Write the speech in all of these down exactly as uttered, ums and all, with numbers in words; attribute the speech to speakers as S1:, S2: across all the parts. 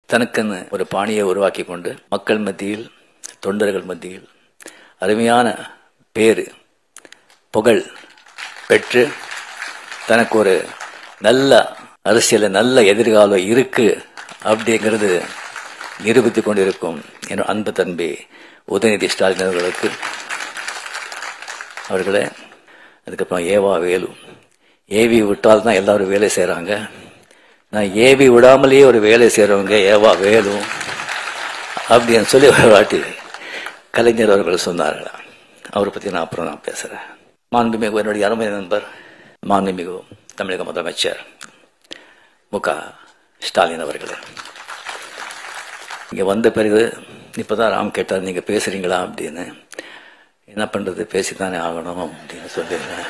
S1: தனக்கென்னு ஒரு பாணியை உருவாக்கி கொண்டு மக்கள் மத்தியில், தொண்டர்கள் மத்தியில் அருமையான பேரு புகழ் பெற்று தனக்கு ஒரு நல்ல அரசியல், நல்ல எதிர்காலம் இருக்கு அப்படிங்கிறது நிரூபித்துக் கொண்டிருக்கும் என் அன்பு தம்பி உதயநிதி ஸ்டாலின் அவர்களுக்கு, அவர்களே, அதுக்கப்புறம் ஏவா வேலு, ஏவி விட்டால் தான் எல்லாரும் வேலை செய்கிறாங்க, நான் ஏவி விடாமலேயே ஒரு வேலை செய்கிறவங்க ஏவா வேலு அப்படின்னு சொல்லி ஒரு வாட்டி கலைஞர் அவர்கள் சொன்னார்களா. அவரை பற்றி நான் அப்புறம் நான் பேசுகிறேன். மாண்புமிகு என்னுடைய அருமை நண்பர் மாண்புமிகு தமிழக முதலமைச்சர் மு க ஸ்டாலின் அவர்களே, இங்கே வந்த பிறகு இப்போ தான் ராம் கேட்டார் நீங்கள் பேசுகிறீங்களா அப்படின்னு. என்ன பண்ணுறது, பேசித்தானே ஆகணும் அப்படின்னு சொல்லிடுறேன்.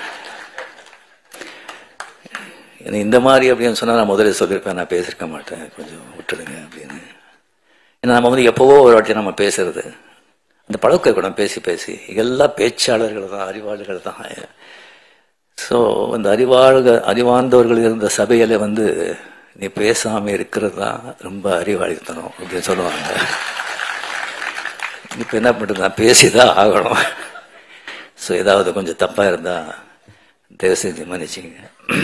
S1: இந்த மாதிரி அப்படின்னு சொன்னால் நான் முதல்ல சொல்லியிருப்பேன், நான் பேசியிருக்க மாட்டேன், கொஞ்சம் விட்டுடுங்க அப்படின்னு. ஏன்னா நம்ம வந்து எப்போவோ ஒரு வாட்டி நம்ம பேசுறது அந்த பழக்கம் இருக்கணும், பேசி பேசி எல்லா பேச்சாளர்கள் தான், அறிவாளர்கள் தான். ஸோ அந்த அறிவாளர்கள் அறிவார்ந்தவர்கள் இருந்த சபையில் வந்து நீ பேசாமல் இருக்கிறது தான் ரொம்ப அறிவாளித்தனம் அப்படின்னு சொல்லுவாங்க. இப்போ என்ன பண்ணுறது, நான் பேசிதான் ஆகணும். ஸோ ஏதாவது கொஞ்சம் தப்பாக இருந்தால் தயவு செஞ்சு மன்னிச்சிங்க.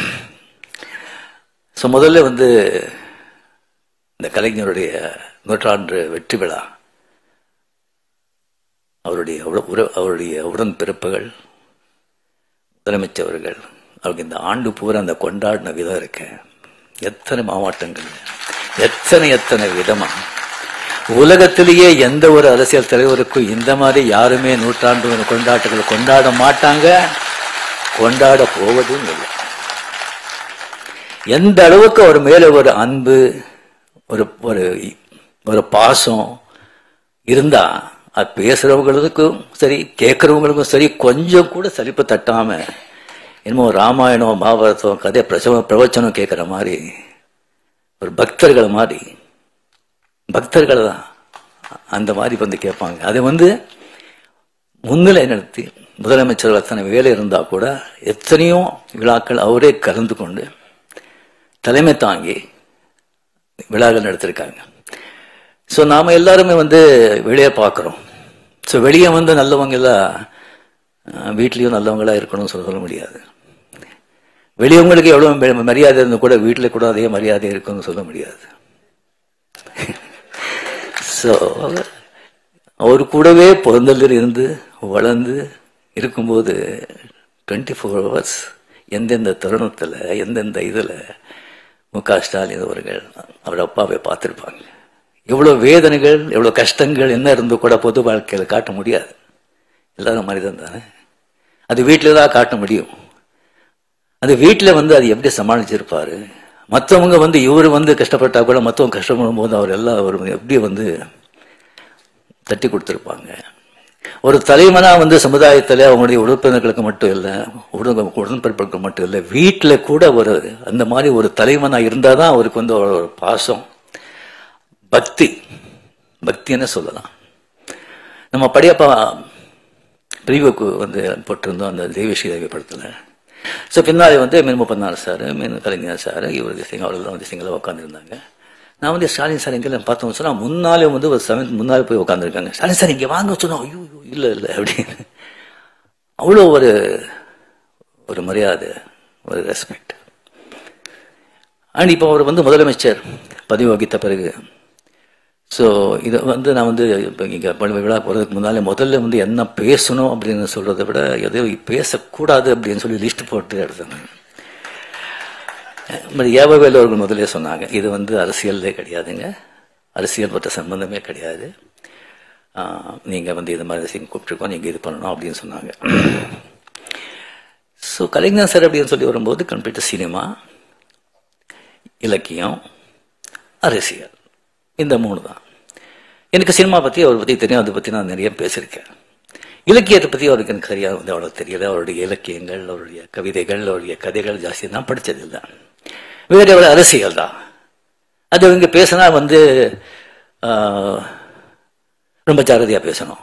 S1: ஸோ முதல்ல வந்து இந்த கலைஞருடைய நூற்றாண்டு வெற்றி விழா, அவருடைய அவருடைய உடன் பிறப்புகள், முதலமைச்சர்கள் அவருக்கு இந்த ஆண்டு பூரா அந்த கொண்டாடின விதம் இருக்கு. எத்தனை மாவட்டங்கள், எத்தனை எத்தனை விதமா. உலகத்திலேயே எந்த ஒரு அரசியல் தலைவருக்கும் இந்த மாதிரி யாருமே நூற்றாண்டு கொண்டாட்டங்கள் கொண்டாட மாட்டாங்க, கொண்டாட போவதும் இல்லை. எந்த அளவுக்கு அவர் மேல ஒரு அன்பு, ஒரு ஒரு பாசம் இருந்தா அது பேசுறவங்களுக்கும் சரி கேட்கறவங்களுக்கும் சரி கொஞ்சம் கூட சலிப்பு தட்டாம, என்னமோ ராமாயணம் மகாபாரதம் கதை பிரசவ பிரவச்சனம் கேட்குற மாதிரி ஒரு பக்தர்கள் மாதிரி, பக்தர்கள் தான் அந்த மாதிரி வந்து கேட்பாங்க. அதை வந்து முன்னிலை நடத்தி முதலமைச்சர்கள் அத்தனை வேலை இருந்தா கூட எத்தனையோ விழாக்கள் அவரே கலந்து கொண்டு தலைமை தாங்கி விழாக்கள் நடத்திருக்காங்க. ஸோ நாம எல்லாருமே வந்து வெளியே பார்க்குறோம். ஸோ வெளியே வந்து நல்லவங்க எல்லாம் வீட்லேயும் நல்லவங்களா இருக்கணும்னு சொல்ல சொல்ல முடியாது. வெளியவங்களுக்கு எவ்வளோ மரியாதை இருந்து கூட வீட்டில் கூட அதே மரியாதை இருக்குன்னு சொல்ல முடியாது. ஸோ அவர் கூடவே பிறந்ததில் இருந்து வளர்ந்து இருக்கும்போது டுவெண்ட்டி ஃபோர் ஹவர்ஸ் எந்தெந்த தருணத்தில் எந்தெந்த இதில் மு க ஸ்டாலின் அவர்கள் அவர் அப்பாவை பார்த்துருப்பாங்க. எவ்வளோ வேதனைகள், எவ்வளோ கஷ்டங்கள் என்ன இருந்து கூட பொது வாழ்க்கையில் காட்ட முடியாது. எல்லாரும் மனிதன் தானே, அது வீட்டில் தான் காட்ட முடியும். அது வீட்டில் வந்து அது எப்படி சமாளிச்சிருப்பாரு. மற்றவங்க வந்து இவர் வந்து கஷ்டப்பட்டா கூட மற்றவங்க கஷ்டப்படும் போது அவர் எல்லாம் அவர் எப்படி வந்து தட்டி கொடுத்துருப்பாங்க. ஒரு தலைவனா வந்து சமுதாயத்தில் அவங்களுடைய உறுப்பினர்களுக்கு மட்டும் இல்லை, உடன்பிறப்புகளுக்கு மட்டும் இல்லை, வீட்டில் கூட ஒரு அந்த மாதிரி ஒரு தலைவனா இருந்தால் தான் அவருக்கு வந்து ஒரு பாசம், பக்தி, பக்தின்னு சொல்லலாம். நம்ம படையப்பா பிரிவுக்கு வந்து போட்டிருந்தோம் அந்த தெய்வஸ்ரீ தேவி படத்தில். ஸோ பின்னாடி வந்து மீன் முப்பநாள் சார், மீன் கலைஞர் சார், இவர் சிங் அவர்கள்லாம் வந்து சிங்கில் உட்காந்துருந்தாங்க. நான் வந்து ஸ்டாலின் சார் எங்கே பார்த்தோம்னு சொன்னால் முன்னாலே வந்து ஒரு செவன்த் முன்னாலே போய் உட்காந்துருக்காங்க. ஸ்டாலின் சார் இங்கே வாங்க சொன்னோம், ஐயோ இல்லை இல்லை அப்படின்னு. அவ்வளோ ஒரு ஒரு மரியாதை, ஒரு ரெஸ்பெக்ட். அண்ட் இப்போ அவர் வந்து முதலமைச்சர் பதவி வகித்த பிறகு ஸோ இதை வந்து நான் வந்து இப்போ இங்கே விழா போகிறதுக்கு முன்னாலே முதல்ல வந்து என்ன பேசணும் அப்படின்னு சொல்கிறத விட எதையும் பேசக்கூடாது அப்படின்னு சொல்லி லிஸ்ட் போட்டு எடுத்தேன். ஏவவேலு அவர்கள் முதலே சொன்னாங்க, இது வந்து அரசியலே கிடையாதுங்க, அரசியல் பற்ற சம்பந்தமே கிடையாது, நீங்கள் வந்து இது மாதிரி கூப்பிட்டுருக்கோம், நீங்கள் இது பண்ணணும் அப்படின்னு சொன்னாங்க. ஸோ கலைஞர் சார் அப்படின்னு சொல்லி வரும்போது கம்ப்ளீட்டாக சினிமா, இலக்கியம், அரசியல், இந்த மூணு தான். எனக்கு சினிமா பற்றி அவரை பற்றி தெரியும், அதை பற்றி நான் நிறைய பேசியிருக்கேன். இலக்கியத்தை பற்றி அவருக்கு எனக்கு சரியாக வந்து அவ்வளோ தெரியல. அவருடைய இலக்கியங்கள், அவருடைய கவிதைகள், அவருடைய கதைகள் ஜாஸ்தி நான் படித்ததில்லை. வேறு எவ்வளோ அரசியல் தான். அது இங்கே பேசினா வந்து ரொம்ப ஜாகிரதையாக பேசணும்.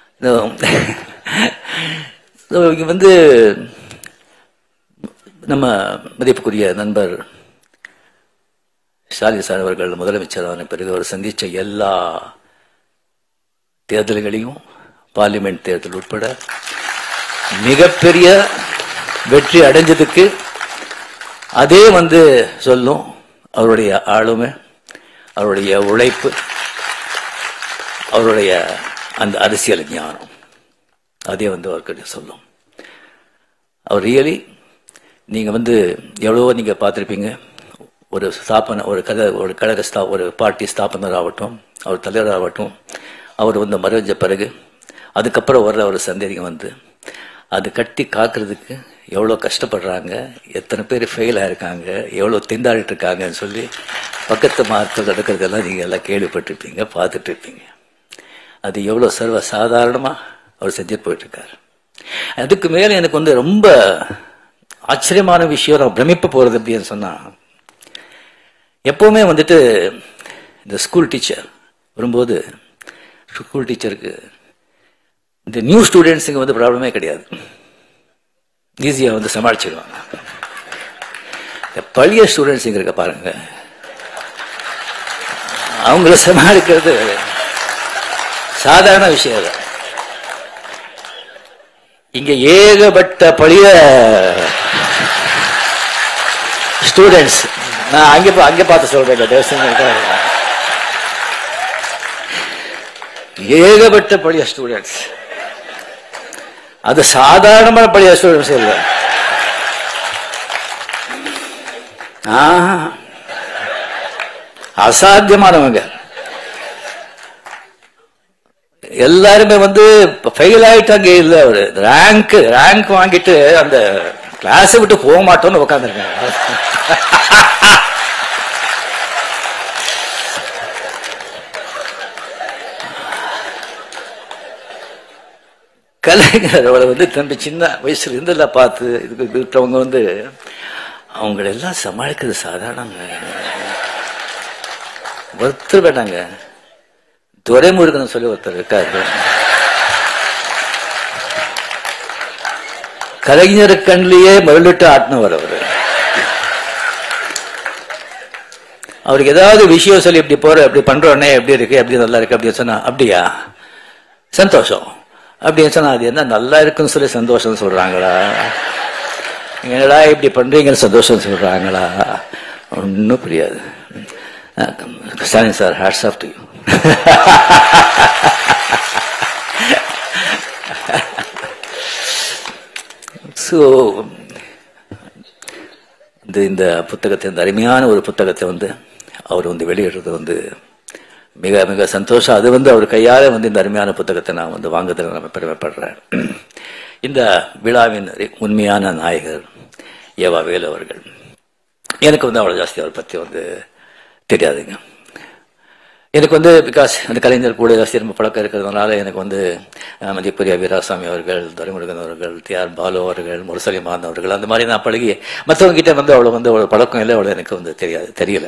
S1: இங்கே வந்து நம்ம மதிப்புக்குரிய நண்பர் ஸ்டாலின் சார் அவர்கள் முதலமைச்சரான பிறகு அவர் சந்திச்ச எல்லா தேர்தல்களையும் பார்லிமெண்ட் தேர்தல் உட்பட மிகப்பெரிய வெற்றி அடைஞ்சதுக்கு அதே வந்து சொல்லும் அவருடைய ஆளுமை, அவருடைய உழைப்பு, அவருடைய அந்த அரசியல் ஞானம், அதே வந்து அவர்கிட்ட சொல்லும். அவர் ரியலி நீங்க வந்து எவ்வளவோ நீங்க பார்த்துருப்பீங்க. ஒரு ஸ்தாபன ஒரு கதை ஒரு கழக ஸ்தா ஒரு பார்ட்டி ஸ்தாபனர் ஆகட்டும், அவர் தலைவர் ஆகட்டும், அவர் வந்து மறைஞ்ச பிறகு அதுக்கப்புறம் வர்ற ஒரு சந்ததிங்க வந்து அது கட்டி காக்குறதுக்கு எவ்வளோ கஷ்டப்படுறாங்க, எத்தனை பேர் ஃபெயில் ஆயிருக்காங்க, எவ்வளோ திண்டாடிட்டு இருக்காங்கன்னு சொல்லி பக்கத்து மார்க்கள் நடக்கிறதெல்லாம் நீங்கள் எல்லாம் கேள்விப்பட்டிருப்பீங்க, பார்த்துட்டு இருப்பீங்க. அது எவ்வளோ சர்வ சாதாரணமாக அவர் செஞ்சுட்டு போயிட்டு இருக்காரு. அதுக்கு மேலே எனக்கு வந்து ரொம்ப ஆச்சரியமான விஷயம், நான் பிரமிப்பு போகிறது அப்படின்னு சொன்னால், எப்போவுமே வந்துட்டு இந்த ஸ்கூல் டீச்சர் வரும்போது ஸ்கூல் டீச்சருக்கு இந்த நியூ ஸ்டூடெண்ட்ஸுங்க வந்து ப்ராப்ளமே கிடையாது, ஈஸியாக வந்து சமாளிச்சிடுவாங்க. இந்த பழைய ஸ்டூடெண்ட்ஸுங்க இருக்க பாருங்க, அவங்கள சமாளிக்கிறது சாதாரண விஷயம் இல்லை. இங்க ஏகப்பட்ட பழைய ஸ்டூடெண்ட்ஸ், நான் அங்க அங்க பார்த்து சொல்றேன், ஏகப்பட்ட பழைய ஸ்டூடெண்ட்ஸ், அது சாதாரணமான பழைய ஸ்டூடெண்ட்ஸ் இல்லை. அசாத்தியமானவங்க எல்லாருமே வந்து ஃபெயில் ஆயிட்டாங்க. இல்ல ஒரு ரேங்க் ரேங்க் வாங்கிட்டு அந்த கிளாஸை விட்டு போக மாட்டோம்னு உட்காந்துருக்காங்க. கலைஞர் அவளை வந்து தம்பி சின்ன வயசுல இருந்தெல்லாம் பார்த்து இதுக்கு இருக்கிறவங்க வந்து அவங்களெல்லாம் சமாளிக்கிறது சாதாரணங்க. ஒருத்தர் வேண்டாங்க, துரைமுருகன் சொல்லி ஒருத்தர் இருக்காரு, கலைஞர் கண்ணிலேயே மகிழ்விட்டு ஆட்டினவர் அவரு. அவருக்கு ஏதாவது விஷயம் சொல்லி இப்படி போற இப்படி பண்றோன்னே எப்படி இருக்கு எப்படி நல்லா இருக்கு அப்படின்னு சொன்னா அப்படியா சந்தோஷம் அப்படின்னு சொன்னா அது என்ன நல்லா இருக்குன்னு சொல்லி சந்தோஷம் சொல்றாங்களா, என்னடா இப்படி பண்றீங்கன்னு சந்தோஷம் சொல்றாங்களா, ஒன்னும் புரியாது. Stalin sir, hats off to you. So இந்த புத்தகத்தை, இந்த அருமையான ஒரு புத்தகத்தை வந்து அவர் வந்து வெளியிடுறது வந்து மிக மிக சந்தோஷம். அது வந்து அவர் கையால வந்து இந்த அருமையான புத்தகத்தை நான் வந்து வாங்குறதுல நான் பெருமைப்படுறேன். இந்த விழாவின் உண்மையான நாயகர் ஏவா வேலு அவர்கள். எனக்கு வந்து அவ்வளோ ஜாஸ்தி அவரை பற்றி வந்து தெரியாதுங்க. எனக்கு வந்து பிகாஸ் அந்த கலைஞர் கூட ஜாஸ்தி ரொம்ப பழக்கம் இருக்கிறதுனால எனக்கு வந்து மதிப்புரிய வீராசாமி அவர்கள், துரைமுருகன் அவர்கள், டி ஆர் பாலு அவர்கள், முரசலிமான் அவர்கள், அந்த மாதிரி நான் பழகி மற்றவங்க கிட்ட வந்து அவ்வளோ வந்து அவ்வளோ பழக்கம் இல்லை, அவ்வளோ எனக்கு வந்து தெரியாது தெரியல.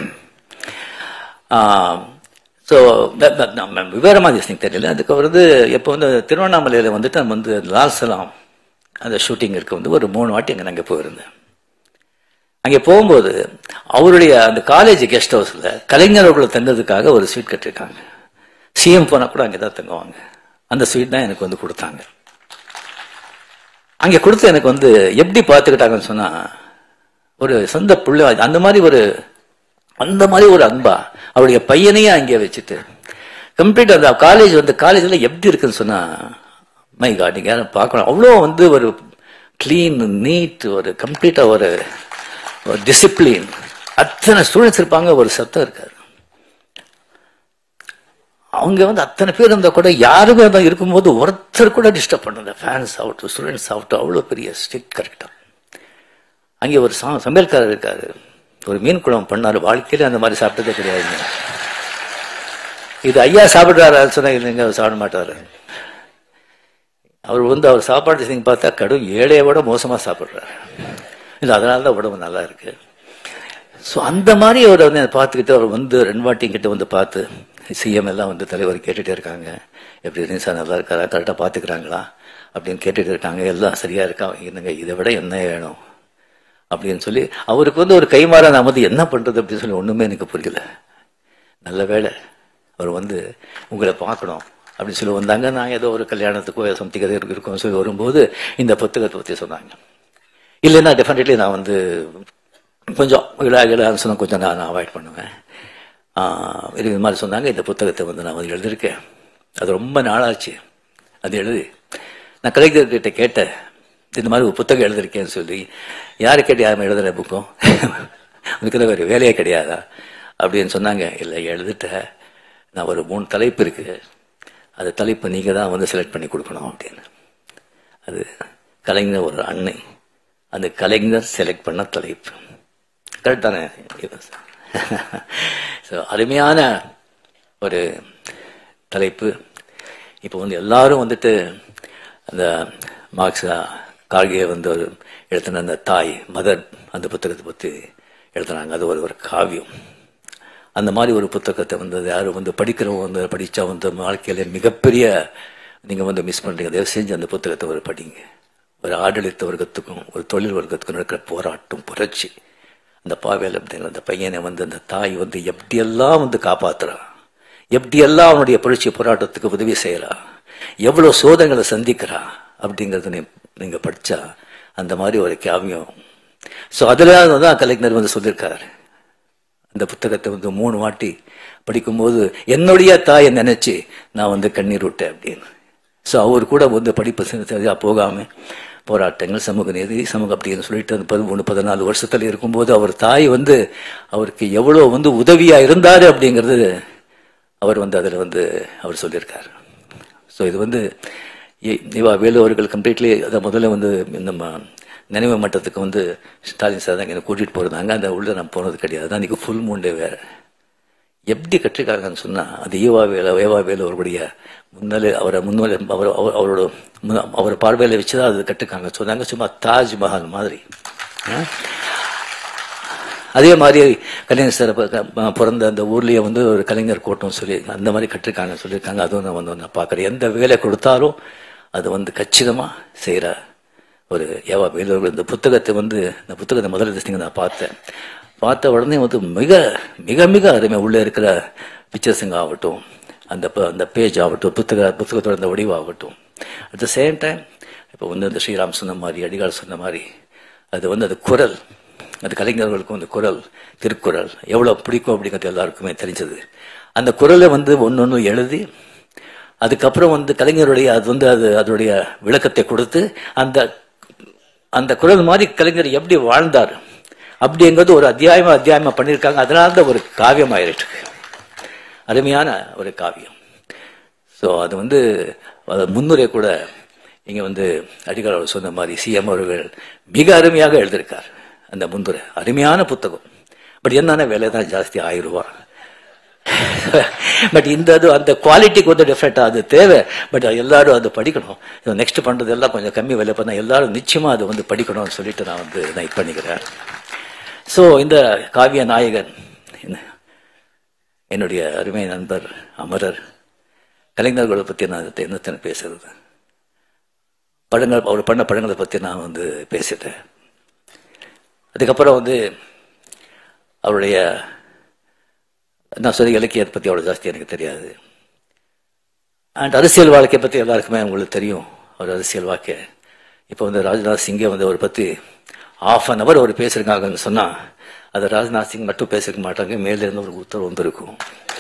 S1: ஸோ விவரமாக திஸ் தெரியல. அதுக்கு வந்து எப்போ வந்து திருவண்ணாமலையில் வந்துட்டு நம்ம வந்து லால் சலாம் அந்த ஷூட்டிங் இருக்க வந்து ஒரு மூணு வாட்டி அங்கே நாங்கள் போயிருந்தேன். அங்கே போகும்போது அவருடைய அந்த காலேஜ் கெஸ்ட் ஹவுஸில் கலைஞர்களை தந்ததுக்காக ஒரு ஸ்வீட் கட்டிருக்காங்க. சிஎம் போனால் கூட அங்கே தான் தங்குவாங்க. அந்த ஸ்வீட் தான் எனக்கு வந்து கொடுத்தாங்க. அங்கே கொடுத்து எனக்கு வந்து எப்படி பார்த்துக்கிட்டாங்கன்னு சொன்னால், ஒரு சொந்த பிள்ளை அந்த மாதிரி ஒரு அந்த மாதிரி ஒரு அன்பா அவருடைய பையனையே அங்கே வச்சுட்டு கம்ப்ளீட் அந்த காலேஜ் வந்து காலேஜில் எப்படி இருக்குன்னு சொன்னால், மை காட், நீங்கள் யாரும் பார்க்கணும், அவ்வளோ வந்து ஒரு கிளீன் நீட், ஒரு கம்ப்ளீட்டாக ஒரு ஒரு டிசிப்ளின், அத்தனை ஸ்டூடெண்ட்ஸ் இருப்பாங்க, ஒரு சத்தம் இருக்காது. அவங்க வந்து அத்தனை பேர் இருந்தால் கூட யாருமே தான் இருக்கும்போது ஒருத்தர் கூட டிஸ்டர்ப் பண்ணல. ஃபேன்ஸ் ஆகட்டும், ஸ்டூடெண்ட்ஸ் ஆகட்டும், அவ்வளோ பெரிய ஸ்ட்ரிக்ட் கரெக்டாக. அங்கே ஒரு சா சமையல்காரர் இருக்காரு, ஒரு மீன் குழம்பு பண்ணாரு, வாழ்க்கையில அந்த மாதிரி சாப்பிட்டதே கிடையாதுங்க. இது ஐயா சாப்பிட்றாரு சொன்னா இல்லைங்க, அவர் சாப்பிட மாட்டாரு. அவர் வந்து அவர் சாப்பாடு செஞ்சு பார்த்தா கடும் ஏழையை விட மோசமாக சாப்பிட்றாரு. இல்லை, அதனால தான் உடம்பு நல்லா இருக்கு. ஸோ அந்த மாதிரி அவரை வந்து பார்த்துக்கிட்டு அவர் வந்து ரெண்டு வாட்டி கிட்ட வந்து பார்த்து சிஎம் எல்லாம் வந்து தலைவர் கேட்டுகிட்டே இருக்காங்க, எப்படி இருக்கு சார், நல்லா இருக்காரா, கரெக்டாக பார்த்துக்கிறாங்களா அப்படின்னு கேட்டுட்டு இருக்காங்க. எல்லாம் சரியா இருக்கா, என்னங்க இதை விட என்ன வேணும் அப்படின்னு சொல்லி அவருக்கு வந்து ஒரு கைமாற நான் வந்து என்ன பண்றது அப்படின்னு சொல்லி ஒண்ணுமே எனக்கு புரியல. நல்ல வேளை அவர் வந்து உங்களை பார்க்கணும் அப்படின்னு சொல்லி வந்தாங்க. நான் ஏதோ ஒரு கல்யாணத்துக்கோ சம்திங் எதோ இருக்கும் சொல்லி வரும்போது இந்த புத்தகத்தை பற்றி சொன்னாங்க. இல்லைன்னா டெஃபினெட்லி நான் வந்து கொஞ்சம் விழாக்கள் சொன்ன கொஞ்சம் நான் நான் அவாய்ட் பண்ணுவேன். இது மாதிரி சொன்னாங்க. இந்த புத்தகத்தை வந்து நான் வந்து எழுதியிருக்கேன். அது ரொம்ப நாளாச்சு அது எழுதி. நான் கலைஞர்கிட்ட கேட்டேன், இந்த மாதிரி ஒரு புத்தகம் எழுதியிருக்கேன்னு சொல்லி. யாரு கேட்டு யாரும் எழுதுற புக்கும் அதுக்கு தான் வேறு வேலையே கிடையாதா அப்படின்னு சொன்னாங்க. இல்லை எழுதிட்ட, நான் ஒரு மூணு தலைப்பு இருக்கு, அந்த தலைப்பு நீங்க தான் வந்து செலக்ட் பண்ணி கொடுக்கணும் அப்படின்னு. அது கலைஞர் ஒரு அன்னை, அந்த கலைஞர் செலக்ட் பண்ண தலைப்பு கரெக்ட் தானே? ஸோ அருமையான ஒரு தலைப்பு. இப்போ வந்து எல்லாரும் வந்துட்டு அந்த மார்க்ஸா கார்கே வந்து ஒரு எழுத்தின அந்த தாய் மதர் அந்த புத்தகத்தை பற்றி எழுதுனாங்க. அது ஒரு ஒரு காவியம். அந்த மாதிரி ஒரு புத்தகத்தை வந்து யாரும் வந்து படிக்கிறவங்க வந்து படித்தா வந்து வாழ்க்கையில மிகப்பெரிய நீங்கள் வந்து மிஸ் பண்ணுறீங்க. தயவு செஞ்சு அந்த புத்தகத்தை ஒரு படிங்க. ஒரு ஆடளித்த வர்க்கத்துக்கும் ஒரு தொழில் வர்க்கத்துக்கும் நடக்கிற போராட்டம் புரட்சி. அந்த பாவேல் அப்படிங்கிற அந்த பையனை வந்து அந்த தாய் வந்து எப்படியெல்லாம் வந்து காப்பாத்துறா, எப்படியெல்லாம் அவனுடைய புரட்சி போராட்டத்துக்கு உதவி செய்யறா, எவ்வளவு சோதனைகளை சந்திக்கிறா அப்படிங்கறது நீங்க படிச்சா அந்த மாதிரி ஒரு காவியம். ஸோ அதுல தான் கலைஞர் வந்து சொல்லியிருக்காரு. அந்த புத்தகத்தை வந்து மூணு வாட்டி படிக்கும்போது என்னுடைய தாயை நினைச்சு நான் வந்து கண்ணீர் விட்டேன் அப்படின்னு. ஸோ அவர் கூட வந்து படிப்பு சரியா போகாம போராட்டங்கள் சமூக நீதி சமூக அப்படின்னு சொல்லிட்டு அந்த பதிமூணு பதினாலு வருஷத்துல இருக்கும்போது அவர் தாய் வந்து அவருக்கு எவ்வளவு வந்து உதவியா இருந்தாரு அப்படிங்கிறது அவர் வந்து அதில் வந்து அவர் சொல்லியிருக்காரு. ஸோ இது வந்து இவா வேலு அவர்கள் கம்ப்ளீட்லி அதை முதல்ல வந்து நம்ம நினைவு மட்டத்துக்கு வந்து ஸ்டாலின் சார் தான் என்னை கூட்டிகிட்டு போயிருந்தாங்க. அந்த உள்ள நான் போனது கிடையாது. அன்றைக்கி ஃபுல் மூண்டே வேறு. எப்படி கற்றுக்காங்கன்னு சொன்னால் அது ஈவா வேலை ஏவா வேலு அவருடைய முன்னாலே அவரை முன்னாலே அவர் அவரோட அவர் பார்வையில் வச்சு தான் அது கற்றுக்காங்க சொன்னாங்க. சும்மா தாஜ்மஹால் மாதிரி. அதே மாதிரி கலைஞர் சார் பிறந்த அந்த ஊர்லேயே வந்து ஒரு கலைஞர் கோட்டம் சொல்லி அந்த மாதிரி கற்றுக்காங்க சொல்லியிருக்காங்க. அதுவும் நான் வந்து நான் பார்க்குறேன். எந்த வேலை கொடுத்தாலும் அது வந்து கச்சிதமாக செய்கிற ஒரு ஏவா வேலு. இந்த புத்தகத்தை வந்து இந்த புத்தகத்தை முதல்ல நான் பார்த்தேன். பார்த்த உடனே வந்து மிக மிக மிக அருமை உள்ளே இருக்கிற பிக்சர்ஸுங்க ஆகட்டும், அந்த அந்த பேஜ் ஆகட்டும், புத்தக புத்தகத்தோட அந்த வடிவாகட்டும். அட் த சேம் டைம் இப்போ வந்து அந்த ஸ்ரீராம் சொன்ன மாதிரி அடிகால் சொன்ன மாதிரி அது வந்து அது குரல், அது கலைஞர்களுக்கும் அந்த குரல் திருக்குறள் எவ்வளோ பிடிக்கும் அப்படிங்கிறது எல்லாருக்குமே தெரிஞ்சது. அந்த குரலை வந்து ஒன்று ஒன்று எழுதி அதுக்கப்புறம் வந்து கலைஞருடைய அது வந்து அது அதனுடைய விளக்கத்தை கொடுத்து அந்த அந்த குரல் மாதிரி கலைஞர் எப்படி வாழ்ந்தார் அப்படிங்கிறது ஒரு அத்தியாயமா அத்தியாயமா பண்ணியிருக்காங்க. அதனால தான் ஒரு காவியம் ஆயிருக்கு, அருமையான ஒரு காவியம். ஸோ அது வந்து முன்னுரை கூட இங்க வந்து அடிகால் சொன்ன மாதிரி சிஎம் அவர்கள் மிக அருமையாக எழுதியிருக்கார். அந்த முன்னுரை அருமையான புத்தகம். பட் என்னன்னா விலை தான் ஜாஸ்தி, ஆயிரம் ரூபா. பட் இந்த அது அந்த குவாலிட்டிக்கு வந்து டிஃப்ரெண்டா அது தேவை. பட் எல்லாரும் அது படிக்கணும். நெக்ஸ்ட் பண்றது எல்லாம் கொஞ்சம் கம்மி விலை பண்ணா எல்லாரும் நிச்சயமா அது வந்து படிக்கணும்னு சொல்லிட்டு நான் வந்து நான் இது பண்ணிக்கிறேன். ஸோ இந்த காவிய நாயகன் என்னுடைய அருமை நண்பர் அமரர். கலைஞர்களை பற்றி நான் என்னத்தனை பேசுறது, படங்கள் அவர் பண்ண படங்களை பற்றி நான் வந்து பேசிட்டேன். அதுக்கப்புறம் வந்து அவருடைய நான் சொல்லி இலக்கியத்தை பற்றி அவ்வளோ ஜாஸ்தி எனக்கு தெரியாது. அண்ட் அரசியல் வாழ்க்கையை பற்றி எல்லாருக்குமே உங்களுக்கு தெரியும். அவர் அரசியல் வாழ்க்கை இப்போ வந்து ராஜ்நாத் சிங்கை வந்து அவரை பற்றி ஆஃப் அன் அவர் அவர் பேசியிருக்காங்கன்னு சொன்னால் அதை ராஜ்நாத் சிங் மட்டும் பேசிருக்க மாட்டாங்க, மேலிருந்து ஒரு உத்தரவு வந்திருக்கும்.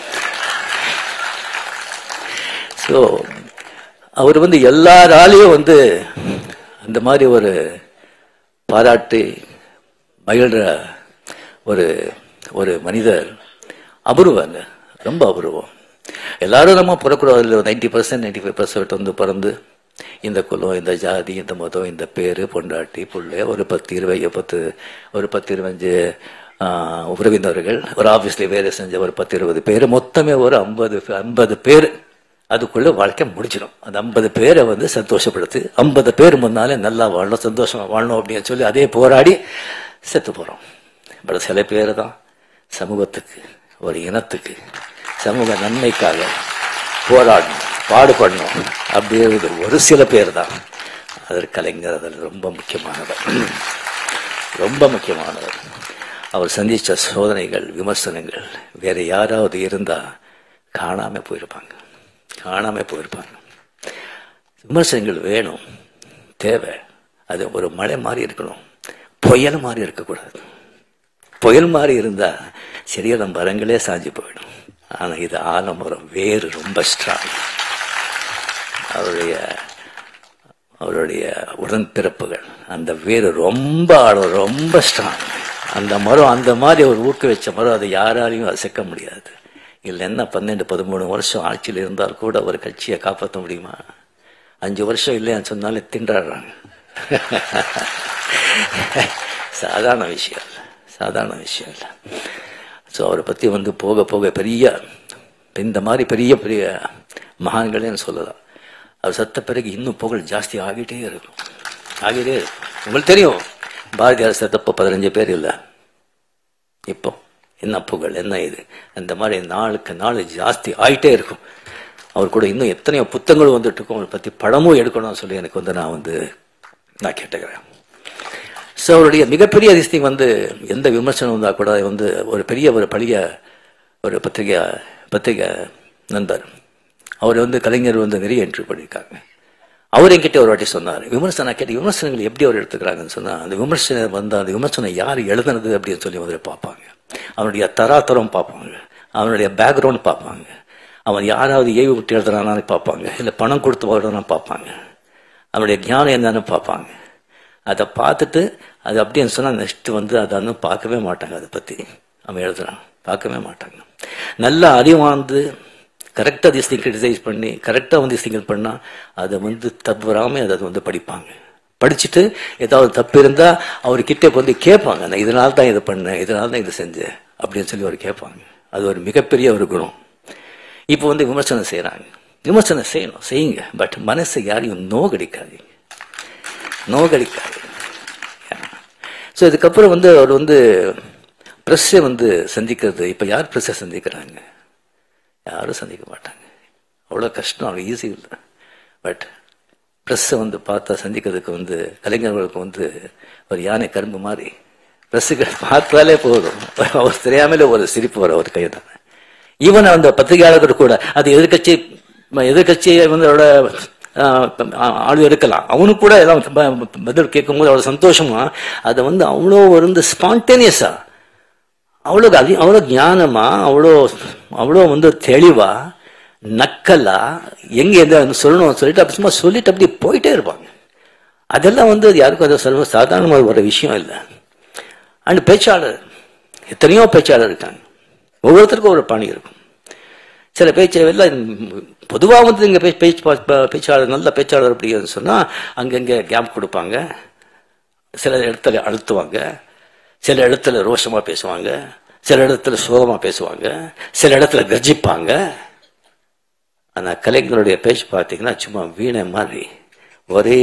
S1: ஸோ அவர் வந்து எல்லாராலையும் வந்து அந்த மாதிரி ஒரு பாராட்டி மகிழ்ற ஒரு ஒரு மனிதர். அபூர்வங்க, ரொம்ப அபூர்வம். எல்லாரும் நம்ம பிறக்கூடாது. Ninety percent ninety five percent வந்து பிறந்து இந்த குலம் இந்த ஜாதி இந்த மதம் இந்த பேரு பொண்டாட்டி பிள்ளை ஒரு பத்து இருபது பத்து ஒரு பத்து இருபஞ்சு உறவினர்கள் ஒரு ஆபீஸ்ல வேலை செஞ்ச ஒரு பத்து இருபது பேர் மொத்தமே ஒரு ஐம்பது ஐம்பது பேர் அதுக்குள்ள வாழ்க்கை முடிச்சிடும். அந்த ஐம்பது பேரை வந்து சந்தோஷப்படுத்து, ஐம்பது பேர் முன்னாலே நல்லா வாழணும் சந்தோஷமா வாழணும் அப்படின்னு சொல்லி அதே போராடி செத்து போறோம். பட் சில பேர் தான் சமூகத்துக்கு ஒரு இனத்துக்கு சமூக நன்மைக்காக போராடணும் பாடுபடணும் அப்படிங்கிறது ஒரு சில பேர் தான். அதற்கு கலைஞர் அதில் ரொம்ப முக்கியமானவர். ரொம்ப முக்கியமானவர். அவர் சந்தித்த சோதனைகள், விமர்சனங்கள் வேற யாராவது இருந்தா காணாம போயிருப்பாங்க, காணாம போயிருப்பாங்க. விமர்சனங்கள் வேணும், தேவை. அது ஒரு மழை மாதிரி இருக்கணும், புயல் மாதிரி இருக்கக்கூடாது. புயல் மாதிரி இருந்தா சரியான மரங்களே சாஞ்சி போயிடும். ஆனா இது ஆலமரம், வேறு ரொம்ப ஸ்ட்ராங். அவருடைய அவருடைய உடன்பிறப்புகள், அந்த வேறு ரொம்ப ஆழம், ரொம்ப ஸ்ட்ராங். அந்த மரம் அந்த மாதிரி ஒரு ஊக்க வச்ச மரம், அதை யாராலையும் அசைக்க முடியாது. இல்லைன்னா பன்னெண்டு பதிமூணு வருஷம் ஆட்சியில் இருந்தால் கூட ஒரு கட்சியை காப்பாற்ற முடியுமா? அஞ்சு வருஷம் இல்லையான்னு சொன்னாலே திண்டாடுறாங்க. சாதாரண விஷயம் இல்லை, சாதாரண விஷயம் இல்லை. ஸோ அவரை பற்றி வந்து போக போக பெரிய இந்த மாதிரி பெரிய பெரிய மகான்களேன்னு சொல்லலாம். அவர் சத்த பிறகு இன்னும் புகழ் ஜாஸ்தி ஆகிட்டே இருக்கும், ஆகிட்டே இருக்கும். உங்களுக்கு தெரியும், பாரதியார் செத்தப்போ பதினஞ்சு பேர் இல்லை, இப்போ என்ன புகழ், என்ன இது. அந்த மாதிரி நாளுக்கு நாள் ஜாஸ்தி ஆகிட்டே இருக்கும். அவர் கூட இன்னும் எத்தனையோ புத்தகங்களும் வந்துட்டு இருக்கும். அவரை பற்றி படமும் எடுக்கணும்னு சொல்லி எனக்கு வந்து நான் வந்து நான் கேட்டுக்கிறேன். ஸோ அவருடைய மிகப்பெரிய அதிசயம் வந்து எந்த விமர்சனம் வந்தால் கூட வந்து ஒரு பெரிய ஒரு பழைய ஒரு பத்திரிகை பத்திரிகை நண்பர் அவர் வந்து கலைஞர் வந்து நிறைய என்ட்ரி பண்ணியிருக்காங்க. அவர் என்கிட்ட ஒரு வாட்டி சொன்னார், விமர்சனம் கேட்டு விமர்சனங்கள் எப்படி அவர் எடுத்துக்கிறாங்கன்னு சொன்னால், அந்த விமர்சனம் வந்து அந்த விமர்சனம் யார் எழுதுனது அப்படின்னு சொல்லி முதல்ல பார்ப்பாங்க. அவனுடைய தராத்தரம் பார்ப்பாங்க, அவனுடைய பேக்ரவுண்ட் பார்ப்பாங்க, அவன் யாராவது ஏவி விட்டு எழுதுறானான்னு பார்ப்பாங்க, இல்லை பணம் கொடுத்து வாழ்றான்னு பார்ப்பாங்க, அவனுடைய ஞானம் என்னன்னு பார்ப்பாங்க. அதை பார்த்துட்டு அது அப்படின்னு சொன்னால் நெக்ஸ்ட் வந்து அதை இன்னும் பார்க்கவே மாட்டாங்க. அதை பற்றி அவன் எழுதுறான், பார்க்கவே மாட்டாங்க. நல்லா அறிவாந்து கரெக்டாக திஸ்திங் கிரிட்டிசைஸ் பண்ணி கரெக்டாக வந்து திஸ்திங்கள் பண்ணால் அதை வந்து தவறாமல் அதை வந்து படிப்பாங்க. படிச்சுட்டு ஏதாவது தப்பு இருந்தால் அவர்கிட்ட வந்து கேட்பாங்க, நான் இதனால தான் இதை பண்ணேன், இதனால தான் இதை செஞ்சேன் அப்படின்னு சொல்லி அவர் கேட்பாங்க. அது ஒரு மிகப்பெரிய ஒரு குணம். இப்போ வந்து விமர்சனம் செய்கிறாங்க, விமர்சனம் செய்யணும், செய்யுங்க. பட் மனசை யாரையும் நோகடிக்காதீங்க, நோகடிக்காது. ஸோ இதுக்கப்புறம் வந்து அவர் வந்து ப்ரெஸ்ஸை வந்து சந்திக்கிறது, இப்போ யார் ப்ரெஸ்ஸை சந்திக்கிறாங்க? யாரும் சந்திக்க மாட்டாங்க. அவ்வளோ கஷ்டம், அவ்வளோ ஈஸி இல்லை. பட் ப்ரெஸ்ஸை வந்து பார்த்தா சந்திக்கிறதுக்கு வந்து கலைஞர்களுக்கு வந்து ஒரு யானை கரும்பு மாதிரி ப்ரெஸ்ஸுக்கு பார்த்தாலே போதும், அவர் தெரியாமலே ஒரு சிரிப்பு வர ஒரு கை தான். ஈவன் அந்த பத்திரிகையாளர்கள் கூட அது எதிர்கட்சி எதிர்கட்சியை வந்து அவரோட ஆளு எடுக்கலாம், அவனுக்கு கூட எல்லாம் பதில் கேட்கும் போது அவ்வளோ சந்தோஷமா அதை வந்து அவ்வளோ வந்து ஸ்பான்டேனியஸா, அவ்வளோ அதி அவ்வளோ ஞானமா, அவ்வளோ அவ்வளோ வந்து தெளிவா, நக்கலா, எங்க எந்த சொல்லணும் சொல்லிட்டு அப்படி சும்மா சொல்லிட்டு அப்படி போயிட்டே இருப்பாங்க. அதெல்லாம் வந்து யாருக்கும் அதை சொல்ல சாதாரணமாக ஒரு விஷயம் இல்லை. அண்ட் பேச்சாளர், எத்தனையோ பேச்சாளர் இருக்காங்க, ஒவ்வொருத்தருக்கும் ஒரு பாணி இருக்கும். சில பேச்சு எல்லாம் பொதுவாக வந்து இங்கே பேச்சு பேச்சாளர் நல்ல பேச்சாளர் அப்படின்னு சொன்னால் அங்கங்கே கேப் கொடுப்பாங்க, சில இடத்துல அழுத்துவாங்க, சில இடத்துல ரோஷமாக பேசுவாங்க, சில இடத்துல சோகமாக பேசுவாங்க, சில இடத்துல கர்ஜிப்பாங்க. ஆனால் கலைஞருடைய பேச்சு பார்த்தீங்கன்னா சும்மா வீணை மாதிரி ஒரே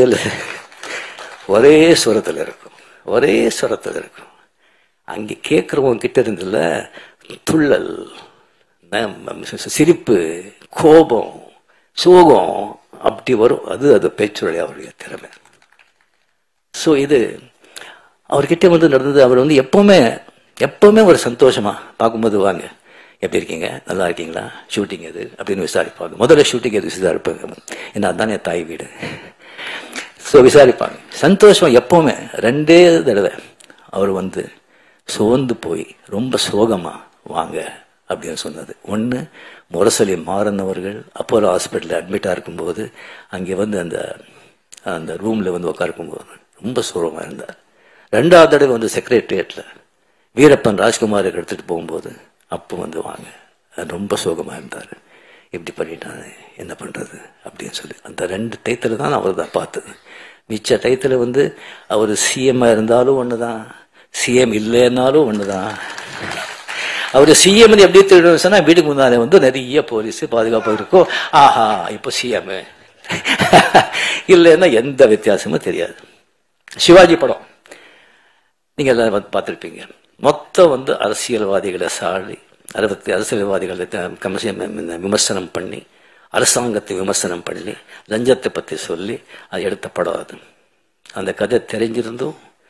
S1: ஒரே சுரத்தில் இருக்கும், ஒரே சுரத்தில் இருக்கும். அங்கே கேட்குறவங்க கிட்ட இருந்துல துள்ளல், சிரிப்பு, கோபம், சோகம் அப்படி வரும். அது அது பேச்சுடைய அவருடைய திறமை. ஸோ இது அவர்கிட்ட வந்து நடந்தது. அவர் வந்து எப்பவுமே எப்பவுமே ஒரு சந்தோஷமா பார்க்கும்போது, வாங்க எப்படி இருக்கீங்க, நல்லா இருக்கீங்களா, ஷூட்டிங் எது அப்படின்னு விசாரிப்பாங்க. முதல்ல ஷூட்டிங் எது விசாரிப்பாங்க, ஏன்னா அதுதான் என் தாய் வீடு. ஸோ விசாரிப்பாங்க, சந்தோஷம் எப்பவுமே. ரெண்டே தடவை அவர் வந்து சோர்ந்து போய் ரொம்ப சோகமா வாங்க அப்படின்னு சொன்னது. ஒன்று, முரசொலி மாறன் அவர்கள் அப்போலோ ஹாஸ்பிட்டலில் அட்மிட்டாக இருக்கும்போது அங்கே வந்து அந்த அந்த ரூமில் வந்து உட்காருக்கும்போது ரொம்ப சோகமாக இருந்தார். ரெண்டாவது தடவை வந்து செக்ரட்டரியேட்டில் வீரப்பன் ராஜ்குமாருக்கு எடுத்துகிட்டு போகும்போது அப்போ வந்து வாங்க, ரொம்ப சோகமாக இருந்தார். இப்படி பண்ணிட்டாங்க, என்ன பண்ணுறது அப்படின்னு சொல்லி அந்த ரெண்டு டயத்தில் தான் அவர் தான் பார்த்தது. மிச்ச டயத்தில் வந்து அவர் சிஎம்மாக இருந்தாலும் ஒன்று தான், சிஎம் இல்லைன்னாலும் ஒன்று தான். அவர் சிஎம் எப்படி தெரியும் சொன்னா, வீட்டுக்கு முன்னாலே வந்து நிறைய போலீஸ் பாதுகாப்பு இருக்கும். ஆஹா இப்போ சிஎம் இல்லைன்னா எந்த வித்தியாசமும் தெரியாது. சிவாஜி படம் நீங்க எல்லாம் வந்து பார்த்துருப்பீங்க. மொத்தம் வந்து அரசியல்வாதிகளை சாடி அறுபத்தி அரசியல்வாதிகளை விமர்சனம் பண்ணி, அரசாங்கத்தை விமர்சனம் பண்ணி, லஞ்சத்தை பற்றி சொல்லி அது எடுத்த படம். அது அந்த கதை தெரிஞ்சிருந்தும்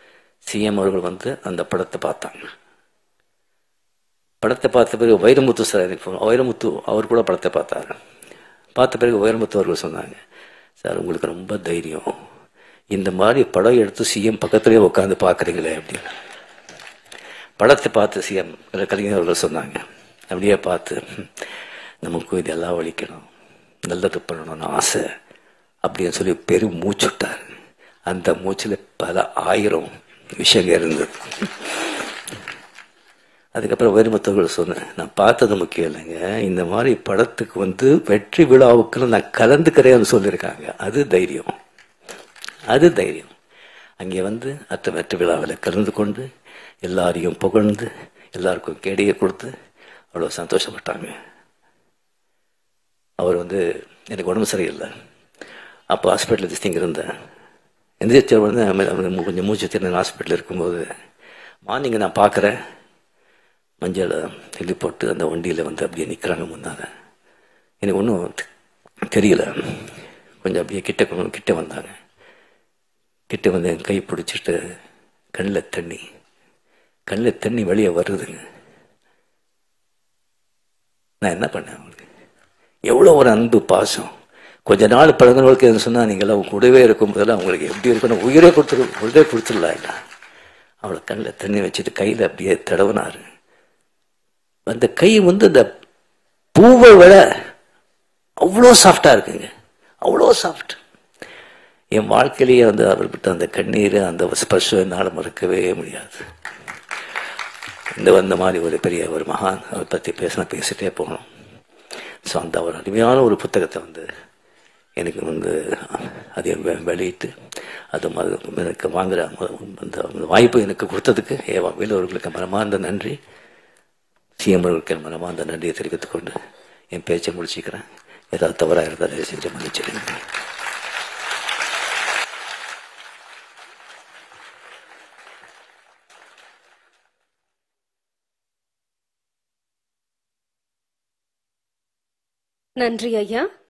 S1: சிஎம் அவர்கள் வந்து அந்த படத்தை பார்த்தாங்க. படத்தை பார்த்த பிறகு வைரமுத்து சார், வைரமுத்து அவர் கூட படத்தை பார்த்தாரு. பார்த்த பிறகு வைரமுத்து அவர்கள் சொன்னாங்க, சார் உங்களுக்கு ரொம்ப தைரியம், இந்த மாதிரி படம் எடுத்து சிஎம் பக்கத்துலேயே உட்காந்து பார்க்குறீங்களே அப்படின்னு. படத்தை பார்த்து சிஎம் கலைஞர் அவர்கள் சொன்னாங்க, அப்படியே பார்த்து நமக்கும் இதெல்லாம் ஒழிக்கணும், நல்லது பண்ணணும்னு ஆசை அப்படின்னு சொல்லி பெரும் மூச்சு விட்டார். அந்த மூச்சில் பல ஆயிரம் விஷயங்கள் இருந்தது. அதுக்கப்புறம் வைரமுத்தவர்கள் சொன்னேன், நான் பார்த்தது முக்கியம் இல்லைங்க, இந்த மாதிரி படத்துக்கு வந்து வெற்றி விழாவுக்கு நான் கலந்துக்கிறேன்னு சொல்லியிருக்காங்க, அது தைரியம், அது தைரியம். அங்கே வந்து அத்த வெற்றி விழாவில் கலந்து கொண்டு எல்லாரையும் புகழ்ந்து எல்லாருக்கும் கேடியை கொடுத்து அவ்வளோ சந்தோஷப்பட்டாங்க. அவர் வந்து எனக்கு உடம்பு சரியில்லை, அப்போ ஹாஸ்பிட்டலில் திஸ்திங்க இருந்தேன். எந்திரிச்ச உடனே கொஞ்சம் மூச்சு திறன் ஹாஸ்பிட்டலில் இருக்கும்போது மார்னிங் நான் பார்க்குறேன், மஞ்சளை தெளி போட்டு அந்த வண்டியில் வந்து அப்படியே நிற்கிறாங்க முன்னால். எனக்கு ஒன்றும் தெரியல. கொஞ்சம் அப்படியே கிட்ட கிட்ட வந்தாங்க. கிட்ட வந்து என் கை பிடிச்சிட்டு கண்ணில் தண்ணி கண்ணில் தண்ணி வெளியே வருதுங்க. நான் என்ன பண்ணேன், அவங்களுக்கு எவ்வளோ ஒரு அன்பு பாசம். கொஞ்ச நாள் பழகினவர்களுக்கு எது சொன்னால், நீங்களாம் அவங்க கூடவே இருக்கும் போதெல்லாம் அவங்களுக்கு எப்படி இருக்கணும், உயிரே கொடுத்துரு உயிரே கொடுத்துடலாம் இல்லை. அவளை கண்ணில் தண்ணி வச்சுட்டு கையில் அப்படியே தடவினார். அந்த கை வந்து அந்த பூவை விட அவ்வளோ சாஃப்டாக இருக்குங்க, அவ்வளோ சாஃப்ட். என் வாழ்க்கையிலேயே வந்து அவர் விட்ட அந்த கண்ணீர், அந்த ஸ்பர்ஷம் என்னால் மறக்கவே முடியாது. இந்த வந்த மாதிரி ஒரு பெரிய ஒரு மகான் அதை பற்றி பேசினா பேசிட்டே போகணும். ஸோ அந்த ஒரு அருமையான ஒரு புத்தகத்தை வந்து எனக்கு வந்து அதை வெளியிட்டு அது எனக்கு வாங்குகிற அந்த வாய்ப்பு எனக்கு கொடுத்ததுக்கு ஏவா வேலூர்களுக்கு மனமார்ந்த நன்றி, சிஎம் அவர்களுக்கு மனமார்ந்த நன்றியை தெரிவித்துக் கொண்டு என் பேச்சை முடிச்சுக்கிறேன். ஏதாவது தவறாக இருந்தால் செஞ்சு மன்னிச்சிடுங்க.
S2: நன்றி ஐயா.